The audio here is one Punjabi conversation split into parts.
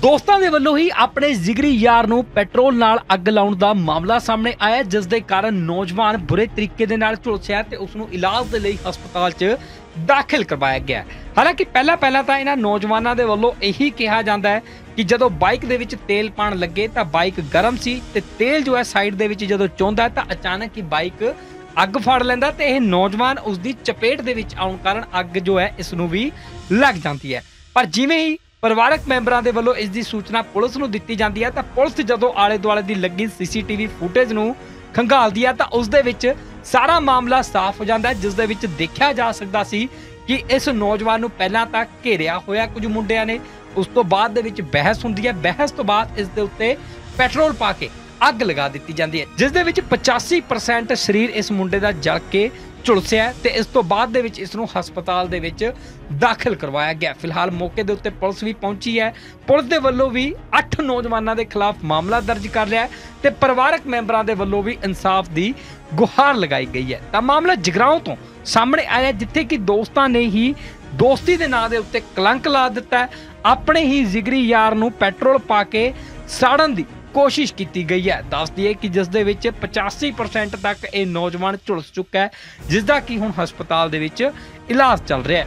ਦੋਸਤਾਂ ਦੇ ਵੱਲੋਂ ਹੀ ਆਪਣੇ ਜਿਗਰੀ ਯਾਰ ਨੂੰ ਪੈਟਰੋਲ ਨਾਲ ਅੱਗ ਲਾਉਣ ਦਾ ਮਾਮਲਾ ਸਾਹਮਣੇ ਆਇਆ, ਜਿਸ ਦੇ ਕਾਰਨ ਨੌਜਵਾਨ ਬੁਰੇ ਤਰੀਕੇ ਦੇ ਨਾਲ ਝੁਲਸਿਆ ਤੇ ਉਸ ਨੂੰ ਇਲਾਜ ਦੇ ਲਈ ਹਸਪਤਾਲ 'ਚ ਦਾਖਲ ਕਰਵਾਇਆ ਗਿਆ। ਹਾਲਾਂਕਿ ਪਹਿਲਾਂ ਤਾਂ ਇਹਨਾਂ ਨੌਜਵਾਨਾਂ ਦੇ ਵੱਲੋਂ ਇਹੀ ਕਿਹਾ ਜਾਂਦਾ ਹੈ ਕਿ ਜਦੋਂ ਬਾਈਕ ਦੇ ਵਿੱਚ ਤੇਲ ਪਾਣ ਲੱਗੇ ਤਾਂ ਬਾਈਕ ਗਰਮ ਸੀ ਤੇ ਤੇਲ ਜੋ ਹੈ ਸਾਈਡ ਦੇ ਵਿੱਚ ਜਦੋਂ ਚੋਂਦਾ ਤਾਂ ਅਚਾਨਕ ਹੀ ਬਾਈਕ ਅੱਗ ਫੜ ਲੈਂਦਾ ਤੇ ਇਹ ਨੌਜਵਾਨ ਉਸ ਦੀ ਚਪੇਟ ਦੇ ਵਿੱਚ ਆਉਣ ਕਾਰਨ ਅੱਗ ਜੋ ਹੈ ਇਸ ਨੂੰ ਵੀ ਲੱਗ ਜਾਂਦੀ ਹੈ। ਪਰ ਜਿਵੇਂ ਹੀ ਪਰਿਵਾਰਕ ਮੈਂਬਰਾਂ ਦੇ ਵੱਲੋਂ ਇਸ ਦੀ ਸੂਚਨਾ ਪੁਲਿਸ ਨੂੰ ਦਿੱਤੀ ਜਾਂਦੀ ਹੈ ਤਾਂ ਪੁਲਿਸ ਜਦੋਂ ਆਲੇ ਦੁਆਲੇ ਦੀ ਲੱਗੀ ਸੀਸੀਟੀਵੀ ਫੁਟੇਜ ਨੂੰ ਖੰਗਾਲਦੀ ਹੈ ਤਾਂ ਉਸ ਦੇ ਵਿੱਚ ਸਾਰਾ ਮਾਮਲਾ ਸਾਫ਼ ਹੋ ਜਾਂਦਾ ਹੈ, ਜਿਸ ਦੇ ਵਿੱਚ ਦੇਖਿਆ ਜਾ ਸਕਦਾ ਸੀ ਕਿ ਇਸ ਨੌਜਵਾਨ ਨੂੰ ਪਹਿਲਾਂ ਤਾਂ ਘੇਰਿਆ ਹੋਇਆ ਕੁਝ ਮੁੰਡਿਆਂ ਨੇ, ਉਸ ਤੋਂ ਬਾਅਦ ਦੇ ਵਿੱਚ ਬਹਿਸ ਹੁੰਦੀ ਹੈ। ਬਹਿਸ ਤੋਂ ਬਾਅਦ ਇਸ ਦੇ ਉੱਤੇ ਪੈਟਰੋਲ ਪਾ ਕੇ ਅੱਗ ਲਗਾ ਦਿੱਤੀ ਜਾਂਦੀ ਹੈ, ਜਿਸ ਦੇ ਵਿੱਚ 85% ਸਰੀਰ ਇਸ ਮੁੰਡੇ ਦਾ ਜਲ ਕੇ ਝੁਲਸਿਆ ਤੇ ਇਸ ਤੋਂ ਬਾਅਦ ਦੇ ਵਿੱਚ ਇਸ ਨੂੰ ਹਸਪਤਾਲ ਦੇ ਵਿੱਚ ਦਾਖਲ ਕਰਵਾਇਆ ਗਿਆ। ਫਿਲਹਾਲ ਮੌਕੇ ਦੇ ਉੱਤੇ ਪੁਲਿਸ ਵੀ ਪਹੁੰਚੀ ਹੈ। ਪੁਲਿਸ ਦੇ ਵੱਲੋਂ ਵੀ 8 ਨੌਜਵਾਨਾਂ ਦੇ ਖਿਲਾਫ ਮਾਮਲਾ ਦਰਜ ਕਰ ਲਿਆ ਤੇ ਪਰਿਵਾਰਕ ਮੈਂਬਰਾਂ ਦੇ ਵੱਲੋਂ ਵੀ ਇਨਸਾਫ ਦੀ ਗੁਹਾਰ ਲਗਾਈ ਗਈ ਹੈ। ਤਾਂ ਮਾਮਲਾ ਜਗਰਾਉਂ ਤੋਂ ਸਾਹਮਣੇ ਆਇਆ, ਜਿੱਥੇ ਕਿ ਦੋਸਤਾਂ ਨੇ ਹੀ ਦੋਸਤੀ ਦੇ ਨਾਂ ਦੇ ਉੱਤੇ ਕਲੰਕ ਲਾ ਦਿੱਤਾ, ਆਪਣੇ ਹੀ ਜਿਗਰੀ ਯਾਰ ਨੂੰ ਪੈਟਰੋਲ ਪਾ ਕੇ ਸਾੜਨ ਦੀ ਕੋਸ਼ਿਸ਼ ਕੀਤੀ ਗਈ ਹੈ। ਦੱਸ ਦਈਏ ਕਿ ਜਿਸ ਦੇ ਵਿੱਚ 85% ਤੱਕ ਇਹ ਨੌਜਵਾਨ ਝੁਲਸ ਚੁੱਕਾ ਹੈ, ਜਿਸ ਦਾ ਕਿ ਹੁਣ ਹਸਪਤਾਲ ਦੇ ਵਿੱਚ ਇਲਾਜ ਚੱਲ ਰਿਹਾ ਹੈ।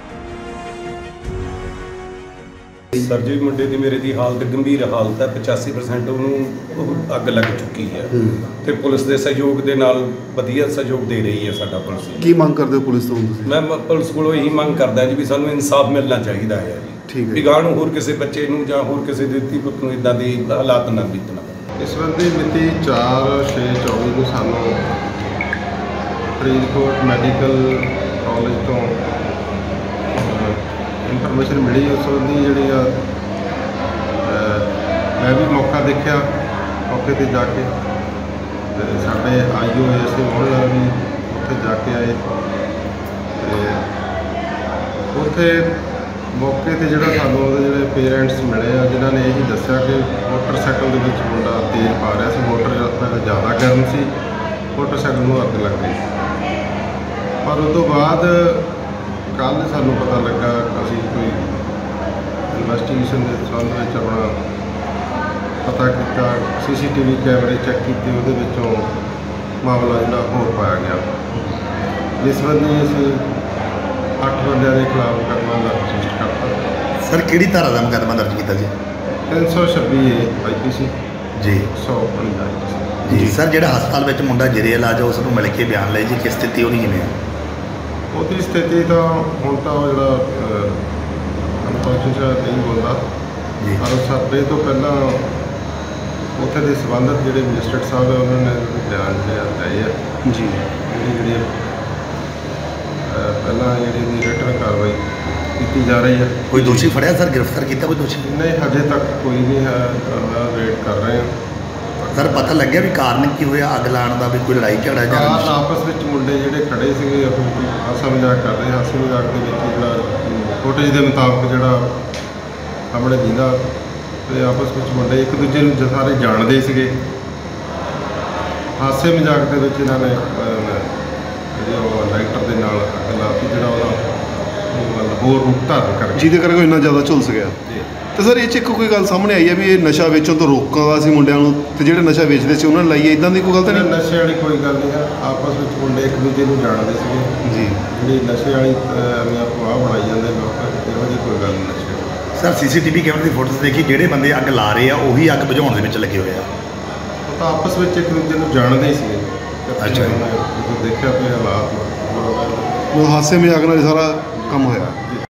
ਸਰ ਜੀ ਮੁੰਡੇ ਦੀ ਮੇਰੇ ਦੀ ਹਾਲਤ ਗੰਭੀਰ ਹਾਲਤ ਹੈ, 85% ਉਹਨੂੰ ਅੱਗ ਲੱਗ ਚੁੱਕੀ ਹੈ ਤੇ ਪੁਲਿਸ ਦੇ ਸਹਿਯੋਗ ਦੇ ਨਾਲ ਵਧੀਆ ਸਹਿਯੋਗ ਦੇ ਰਹੀ ਹੈ ਸਾਡਾ ਪੁਲਿਸ। ਕੀ ਮੰਗ ਕਰਦੇ ਹੋ ਪੁਲਿਸ ਤੋਂ ਤੁਸੀਂ? ਮੈਂ ਪੁਲਿਸ ਕੋਲੋਂ ਇਹੀ ਮੰਗ ਕਰਦਾ ਜੀ ਵੀ ਸਾਨੂੰ ਇਨਸਾਫ ਮਿਲਣਾ ਚਾਹੀਦਾ ਹੈ ਜੀ। ਠੀਕ ਹੈ। ਵਿਗਾੜ ਨੂੰ ਹੋਰ ਕਿਸੇ ਬੱਚੇ ਨੂੰ ਜਾਂ ਹੋਰ ਕਿਸੇ ਦੇ ਧੀ ਪੁੱਤ ਨੂੰ ਇਦਾਂ ਦੀ ਹਾਲਾਤ ਨਾ ਬੀਤਣਾ। ਇਸ ਸੰਬੰਧੀ ਮਿਤੀ 4/6/24 ਨੂੰ ਸਾਨੂੰ ਫਰੀਦਕੋਟ ਮੈਡੀਕਲ ਕਾਲਜ ਤੋਂ ਇਨਫੋਰਮੇਸ਼ਨ ਮਿਲੀ। ਉਸ ਸੰਬੰਧੀ ਜਿਹੜੀ ਆ ਮੈਂ ਵੀ ਮੌਕਾ ਦੇਖਿਆ, ਮੌਕੇ 'ਤੇ ਜਾ ਕੇ ਤੇ ਸਾਡੇ ਆਈਓ ਐਸਏ ਮੋਹਨ ਵੀ ਉੱਥੇ ਜਾ ਕੇ ਆਏ ਤੇ ਉੱਥੇ ਮੌਕੇ 'ਤੇ ਜਿਹੜਾ ਸਾਨੂੰ ਉਹਦੇ ਜਿਹੜੇ ਪੇਰੈਂਟਸ ਮਿਲੇ ਆ, ਜਿਨ੍ਹਾਂ ਨੇ ਇਹੀ ਦੱਸਿਆ ਕਿ ਮੋਟਰਸਾਈਕਲ ਦੇ ਵਿੱਚ ਮੁੰਡਾ ਤੇਲ ਪਾ ਰਿਹਾ ਸੀ, ਮੋਟਰ ਜ਼ਿਆਦਾ ਗਰਮ ਸੀ, ਮੋਟਰਸਾਈਕਲ ਨੂੰ ਅੱਗ ਲੱਗ ਗਈ। ਪਰ ਉਸ ਤੋਂ ਬਾਅਦ ਕੱਲ੍ਹ ਸਾਨੂੰ ਪਤਾ ਲੱਗਾ, ਅਸੀਂ ਕੋਈ ਇਨਵੈਸਟੀਗੇਸ਼ਨ ਦੇ ਸੰਬੰਧ ਵਿੱਚ ਆਪਣਾ ਪਤਾ ਕੀਤਾ, ਸੀਸੀਟੀਵੀ ਕੈਮਰੇ ਚੈੱਕ ਕੀਤੇ, ਉਹਦੇ ਵਿੱਚੋਂ ਮਾਮਲਾ ਜਿਹੜਾ ਹੋਰ ਪਾਇਆ ਗਿਆ। ਇਸ ਸੰਬੰਧੀ ਅਸੀਂ 8 ਬੰਦਿਆਂ ਦੇ ਖਿਲਾਫ ਮੁਕੱਦਮਾ ਦਰਜ ਕਰਤਾ। ਸਰ ਕਿਹੜੀ ਧਾਰਾ ਦਾ ਮੁਕੱਦਮਾ ਦਰਜ ਕੀਤਾ ਜੀ? 326 IPC ਜੀ 159 ਜੀ। ਸਰ ਜਿਹੜਾ ਹਸਪਤਾਲ ਵਿੱਚ ਮੁੰਡਾ ਜੇਰੇ ਇਲਾਜ ਉਸ ਨੂੰ ਮਿਲ ਕੇ ਬਿਆਨ ਲਏ ਜੀ, ਕਿਸ ਸਥਿਤੀ ਉਹਦੀ ਕਿਵੇਂ ਹੈ? ਉਹਦੀ ਸਥਿਤੀ ਤਾਂ ਹੁਣ ਤਾਂ ਉਹ ਜਿਹੜਾ ਅਨਕੌਂਸ਼ੀਅਸ ਨਹੀਂ ਬੋਲਦਾ ਜੀ, ਪਰ ਸਾਡੇ ਤੋਂ ਪਹਿਲਾਂ ਉੱਥੇ ਦੇ ਸੰਬੰਧਿਤ ਜਿਹੜੇ ਮਜਿਸਟਰੇਟ ਸਾਹਿਬ ਹੈ ਉਹਨਾਂ ਨੇ ਬਿਆਨ ਲਏ ਆ ਜੀ। ਜਿਹੜੀ ਪਹਿਲਾਂ ਜਿਹੜੀ ਰਿਟਨ ਕਾਰਵਾਈ ਕੀਤੀ ਜਾ ਰਹੀ ਹੈ। ਕੋਈ ਦੋਸ਼ੀ ਫੜਿਆ ਸਰ, ਗ੍ਰਿਫਤਾਰ ਕੀਤਾ ਕੋਈ ਦੋਸ਼ੀ? ਨਹੀਂ, ਹਜੇ ਤੱਕ ਕੋਈ ਨਹੀਂ ਹੈ, ਵੇਟ ਕਰ ਰਹੇ ਹਾਂ। ਸਰ ਪਤਾ ਲੱਗਿਆ ਵੀ ਕਾਰਨ ਕੀ ਹੋਇਆ ਅੱਗ ਲਾਉਣ ਦਾ, ਵੀ ਕੋਈ ਲੜਾਈ ਝਗੜਾ ਜਾਂ ਕਾਰਨ ਆਪਸ ਵਿੱਚ ਮੁੰਡੇ ਜਿਹੜੇ ਖੜੇ ਸੀਗੇ ਆਪਣੀ ਹਾਸਾ ਮਜ਼ਾਕ ਕਰਦੇ, ਹਾਸੇ ਮਜ਼ਾਕ ਦੇ ਵਿੱਚ ਜਿਹੜਾ ਫੁਟੇਜ ਦੇ ਮੁਤਾਬਕ ਜਿਹੜਾ ਸਾਹਮਣੇ ਦਿੰਦਾ ਤੇ ਆਪਸ ਵਿੱਚ ਮੁੰਡੇ ਇੱਕ ਦੂਜੇ ਨੂੰ ਸਾਰੇ ਜਾਣਦੇ ਸੀਗੇ। ਹਾਸੇ ਮਜ਼ਾਕ ਦੇ ਵਿੱਚ ਇਹਨਾਂ ਨੇ ਜਿਹੜੇ ਉਹ ਲਾਈਟਰ ਦੇ ਨਾਲ ਅੱਗ ਲਾਤੀ, ਜਿਹੜਾ ਉਹਦਾ ਹੋਰ ਰੂਪ ਧਾਰਨ ਕਰ ਗਿਆ, ਜਿਹਦੇ ਕਰਕੇ ਉਹ ਇੰਨਾ ਜ਼ਿਆਦਾ ਝੁਲਸ ਗਿਆ। ਤੇ ਸਰ ਇਹ 'ਚ ਇੱਕ ਕੋਈ ਗੱਲ ਸਾਹਮਣੇ ਆਈ ਹੈ ਵੀ ਇਹ ਨਸ਼ਾ ਵੇਚਣ ਤੋਂ ਰੋਕਦਾ ਸੀ ਮੁੰਡਿਆਂ ਨੂੰ, ਤੇ ਜਿਹੜੇ ਨਸ਼ਾ ਵੇਚਦੇ ਸੀ ਉਹਨਾਂ ਨੇ ਲਾਈ ਹੈ, ਇਦਾਂ ਦੀ ਕੋਈ ਗੱਲ ਤਾਂ ਨਹੀਂ? ਨਸ਼ੇ ਵਾਲੀ ਕੋਈ ਗੱਲ ਨਹੀਂ ਹੈ, ਆਪਸ ਵਿੱਚ ਮੁੰਡੇ ਇੱਕ ਦੂਜੇ ਨੂੰ ਜਾਣਦੇ ਸੀਗੇ ਜੀ। ਜਿਹੜੀ ਨਸ਼ੇ ਵਾਲੀ ਅਫਵਾਹ ਬਣਾਈ ਜਾਂਦੇ ਲੋਕ, ਇਹੋ ਜਿਹੀ ਕੋਈ ਗੱਲ ਨਹੀਂ ਨਸ਼ੇ ਵਾਲੀ। ਸਰ ਸੀਸੀਟੀਵੀ ਕੈਮਰੇ ਦੀ ਫੋਟੋਜ਼ ਦੇਖੀ, ਜਿਹੜੇ ਬੰਦੇ ਅੱਗ ਲਾ ਰਹੇ ਆ ਉਹੀ ਅੱਗ ਬੁਝਾਉਣ ਦੇ ਵਿੱਚ ਲੱਗੇ ਹੋਏ ਆ। ਉਹ ਤਾਂ ਆਪਸ ਵਿੱਚ ਇੱਕ ਦੂਜੇ ਨੂੰ ਜਾਣਦੇ ਹੀ ਸੀਗੇ। ਅੱਛਾ ਜੀ। ਜਦੋਂ ਦੇਖਿਆ ਵੀ ਹਾਲਾਤ ਹਾਸੇ ਮਜ਼ਾਕ ਨਾਲ ਸਾਰਾ ਕੰਮ ਹੋਇਆ।